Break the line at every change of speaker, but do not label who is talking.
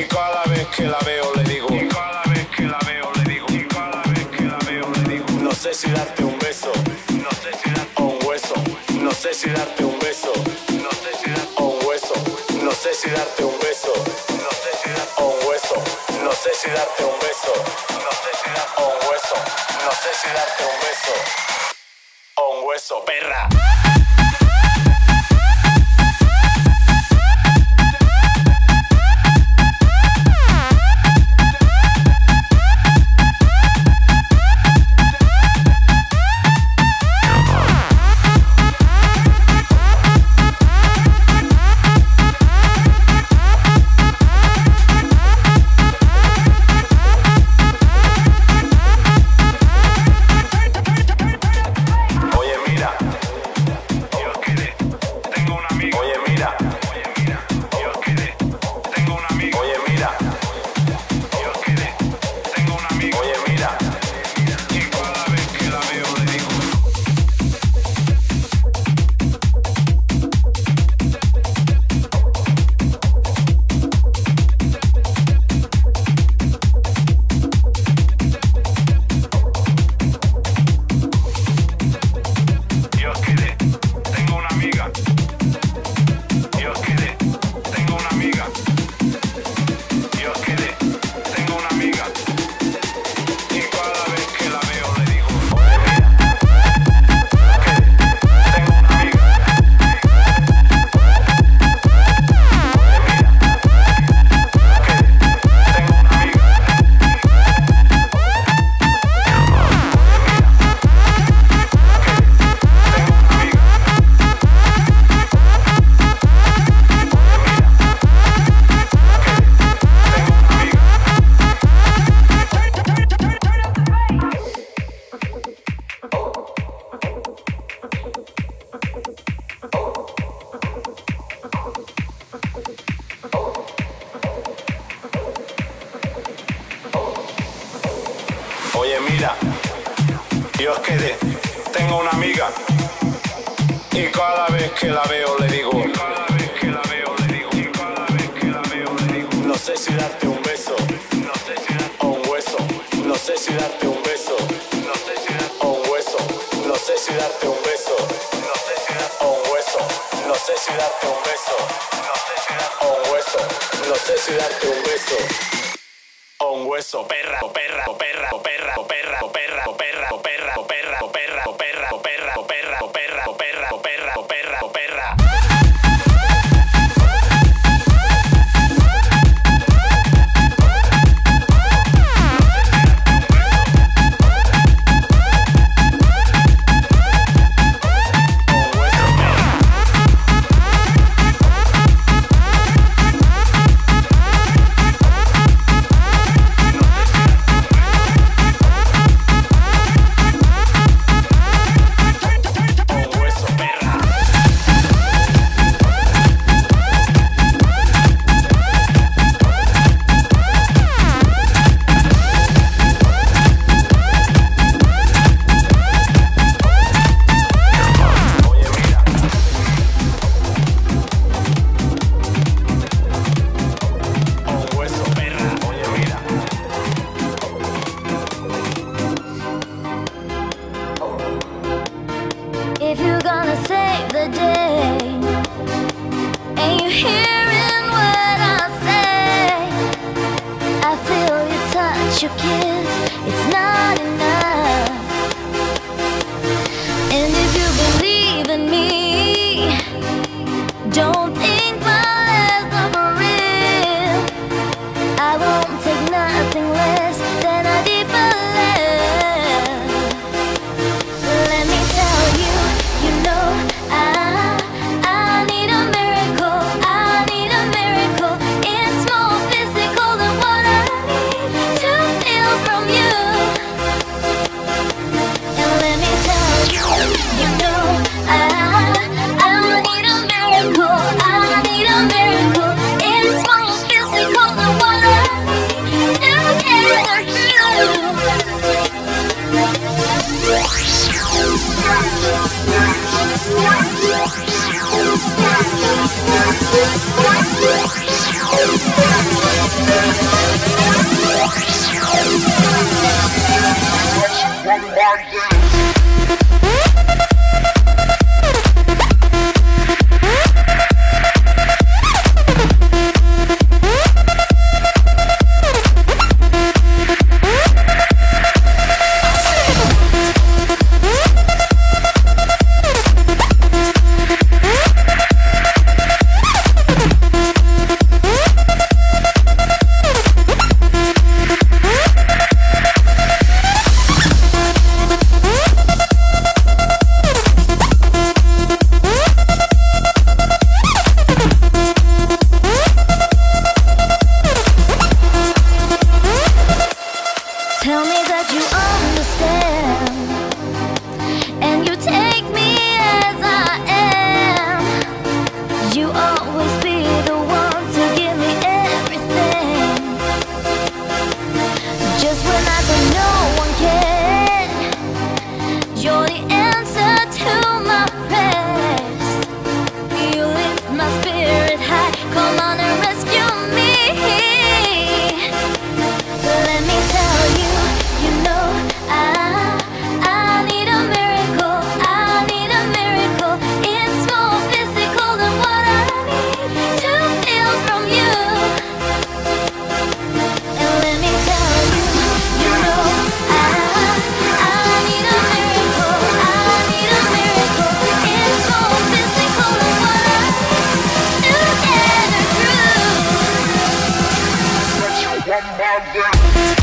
Y cada vez que la veo le digo, y cada vez que la veo le digo, y cada vez que la veo le digo, no sé si darte un beso, no sé si darte un hueso, no sé si darte un beso, no sé si darte un hueso, no sé si darte un beso, no sé si darte un hueso, no sé si darte un beso, no sé si darte un hueso, no sé si darte un beso, o un hueso, perra. Oye mira, yo es que tengo una amiga y cada vez que la veo le digo, y cada vez que la veo le digo, y cada vez que la veo le digo, no sé si darte un beso, no sé si darte un hueso, no sé si darte un beso, no sé si darte un hueso, no sé si darte un beso, no sé si darte un hueso, no sé si darte un beso, no sé si darte un hueso, no sé si darte un beso. Un hueso, perra, perra, perra, perra, perra, perra, perra, perra, perra, perra, perra, perra, perra, perra, perra, perra, perra, perra.
If you're gonna save the day, and you're hearing what I say, I feel your touch, your kiss, it's not enough. And if you believe in me, don't think my lies are for real. I won't take nothing less than a deeper love. Let me tell you, you know I need a miracle, I need a miracle. It's more physical than what I need to feel from you. And let me tell you, you know I need a miracle, I need a miracle. It's more physical than what I need to get through. Tell me that you understand, and you take me as I am. You always be the one to give me everything, just when I think no one can. You're the answer to my prayers. You lift my spirit high. Come on and rescue me. Let me tell you, you know I need a miracle. I need a miracle. It's more physical than what I need to feel from you. And let me tell you, you know I need a miracle. I need a miracle. It's more physical than what I need to get through.
One more